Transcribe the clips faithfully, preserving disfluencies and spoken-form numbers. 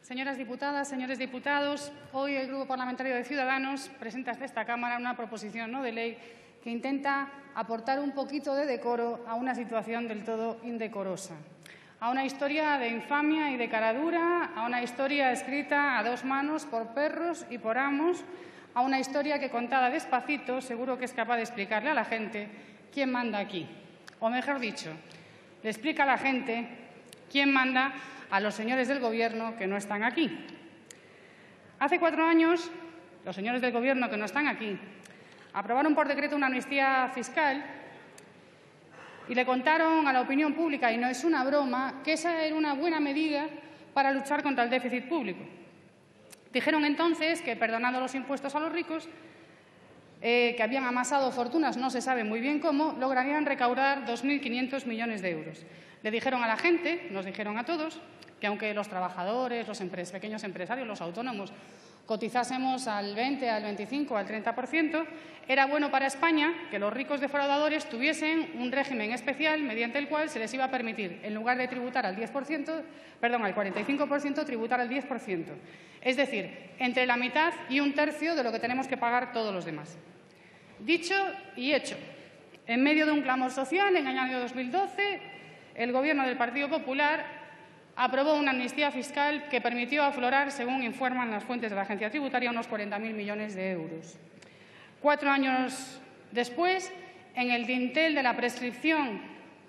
Señoras diputadas, señores diputados, hoy el Grupo Parlamentario de Ciudadanos presenta ante esta Cámara una proposición no de ley que intenta aportar un poquito de decoro a una situación del todo indecorosa, a una historia de infamia y de caradura, a una historia escrita a dos manos por perros y por amos, a una historia que, contada despacito, seguro que es capaz de explicarle a la gente quién manda aquí. O mejor dicho, le explica a la gente quién manda a los señores del Gobierno que no están aquí. Hace cuatro años, los señores del Gobierno que no están aquí aprobaron por decreto una amnistía fiscal y le contaron a la opinión pública, y no es una broma, que esa era una buena medida para luchar contra el déficit público. Dijeron entonces que, perdonando los impuestos a los ricos, eh, que habían amasado fortunas, no se sabe muy bien cómo, lograrían recaudar dos mil quinientos millones de euros. Le dijeron a la gente, nos dijeron a todos, que aunque los trabajadores, los empres- pequeños empresarios, los autónomos, cotizásemos al veinte, al veinticinco, al treinta por ciento, era bueno para España que los ricos defraudadores tuviesen un régimen especial mediante el cual se les iba a permitir, en lugar de tributar al diez por ciento, perdón, al cuarenta y cinco por ciento, tributar al diez por ciento. Es decir, entre la mitad y un tercio de lo que tenemos que pagar todos los demás. Dicho y hecho. En medio de un clamor social, en el año dos mil doce, el Gobierno del Partido Popular aprobó una amnistía fiscal que permitió aflorar, según informan las fuentes de la Agencia Tributaria, unos cuarenta mil millones de euros. Cuatro años después, en el dintel de la prescripción,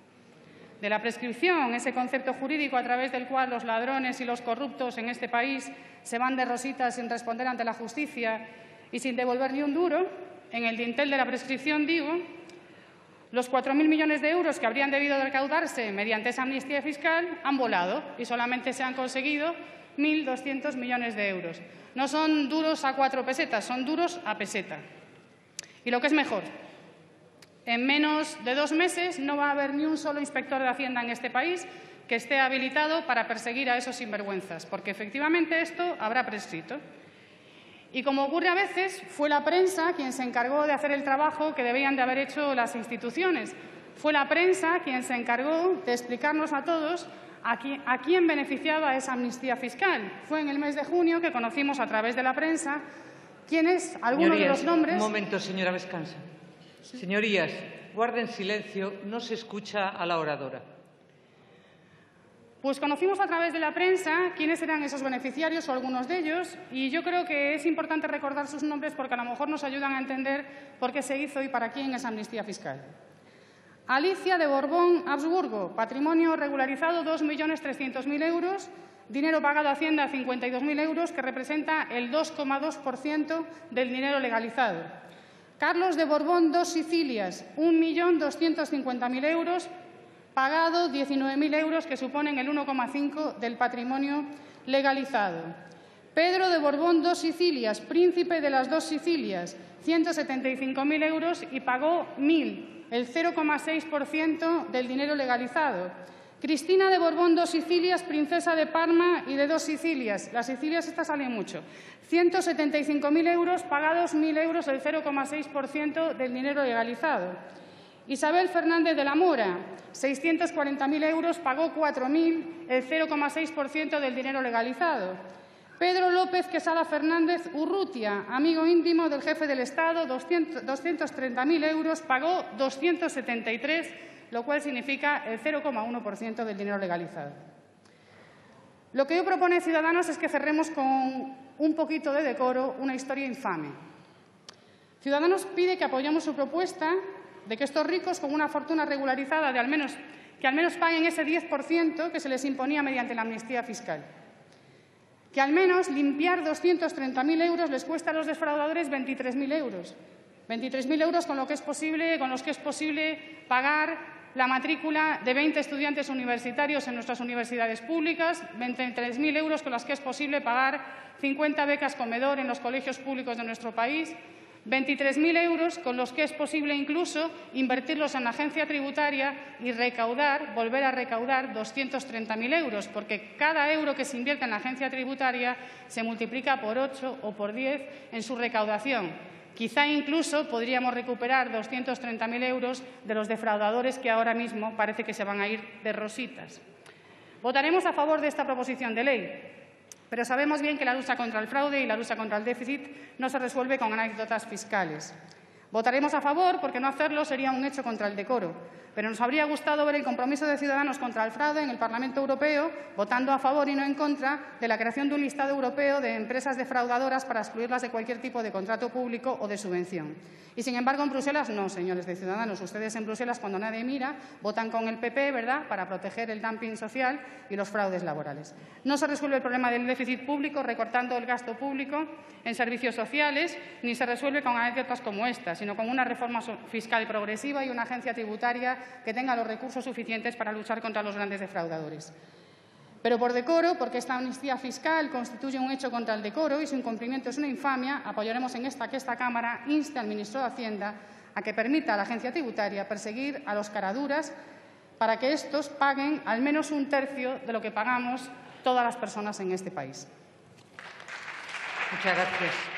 de la prescripción, ese concepto jurídico a través del cual los ladrones y los corruptos en este país se van de rositas sin responder ante la justicia y sin devolver ni un duro, en el dintel de la prescripción, digo, los cuatro mil millones de euros que habrían debido recaudarse mediante esa amnistía fiscal han volado y solamente se han conseguido mil doscientos millones de euros. No son duros a cuatro pesetas, son duros a peseta. Y lo que es mejor, en menos de dos meses no va a haber ni un solo inspector de Hacienda en este país que esté habilitado para perseguir a esos sinvergüenzas, porque efectivamente esto habrá prescrito. Y como ocurre a veces, fue la prensa quien se encargó de hacer el trabajo que debían de haber hecho las instituciones. Fue la prensa quien se encargó de explicarnos a todos a quién, a quién beneficiaba esa amnistía fiscal. Fue en el mes de junio que conocimos a través de la prensa quiénes, algunos Señorías, de los nombres. Un momento, señora Vescansa. Sí. Señorías, guarden silencio, no se escucha a la oradora. Pues conocimos a través de la prensa quiénes eran esos beneficiarios o algunos de ellos, y yo creo que es importante recordar sus nombres porque a lo mejor nos ayudan a entender por qué se hizo y para quién esa amnistía fiscal. Alicia de Borbón-Habsburgo, patrimonio regularizado dos millones trescientos mil euros, dinero pagado a Hacienda cincuenta y dos mil euros, que representa el dos coma dos por ciento del dinero legalizado. Carlos de Borbón dos Sicilias, un millón doscientos cincuenta mil euros, pagado diecinueve mil euros, que suponen el uno coma cinco por ciento del patrimonio legalizado. Pedro de Borbón dos Sicilias, príncipe de las dos Sicilias, ciento setenta y cinco mil euros y pagó mil, el cero coma seis por ciento del dinero legalizado. Cristina de Borbón dos Sicilias, princesa de Parma y de dos Sicilias, las Sicilias estas salen mucho, ciento setenta y cinco mil euros, pagados mil euros, el cero coma seis por ciento del dinero legalizado. Isabel Fernández de la Mora, seiscientos cuarenta mil euros, pagó cuatro mil, el cero coma seis por ciento del dinero legalizado. Pedro López Quesada Fernández Urrutia, amigo íntimo del jefe del Estado, doscientos treinta mil euros, pagó doscientos setenta y tres, lo cual significa el cero coma uno por ciento del dinero legalizado. Lo que hoy propone Ciudadanos es que cerremos con un poquito de decoro una historia infame. Ciudadanos pide que apoyemos su propuesta de que estos ricos con una fortuna regularizada de al menos, que al menos paguen ese diez por ciento que se les imponía mediante la amnistía fiscal. Que al menos limpiar doscientos treinta mil euros les cuesta a los defraudadores veintitrés mil euros. veintitrés mil euros con, lo que es posible, con los que es posible pagar la matrícula de veinte estudiantes universitarios en nuestras universidades públicas, veintitrés mil euros con los que es posible pagar cincuenta becas comedor en los colegios públicos de nuestro país, veintitrés mil euros con los que es posible incluso invertirlos en la agencia tributaria y recaudar, volver a recaudar doscientos treinta mil euros, porque cada euro que se invierte en la agencia tributaria se multiplica por ocho o por diez en su recaudación. Quizá incluso podríamos recuperar doscientos treinta mil euros de los defraudadores que ahora mismo parece que se van a ir de rositas. Votaremos a favor de esta proposición de ley. Pero sabemos bien que la lucha contra el fraude y la lucha contra el déficit no se resuelve con anécdotas fiscales. Votaremos a favor porque no hacerlo sería un hecho contra el decoro, pero nos habría gustado ver el compromiso de Ciudadanos contra el fraude en el Parlamento Europeo, votando a favor y no en contra de la creación de un listado europeo de empresas defraudadoras para excluirlas de cualquier tipo de contrato público o de subvención. Y, sin embargo, en Bruselas no, señores de Ciudadanos. Ustedes en Bruselas, cuando nadie mira, votan con el P P, ¿verdad?, para proteger el dumping social y los fraudes laborales. No se resuelve el problema del déficit público recortando el gasto público en servicios sociales, ni se resuelve con anécdotas como esta, sino con una reforma fiscal progresiva y una agencia tributaria que tenga los recursos suficientes para luchar contra los grandes defraudadores. Pero por decoro, porque esta amnistía fiscal constituye un hecho contra el decoro y su incumplimiento es una infamia, apoyaremos en esta que esta Cámara inste al ministro de Hacienda a que permita a la agencia tributaria perseguir a los caraduras para que estos paguen al menos un tercio de lo que pagamos todas las personas en este país. Muchas gracias.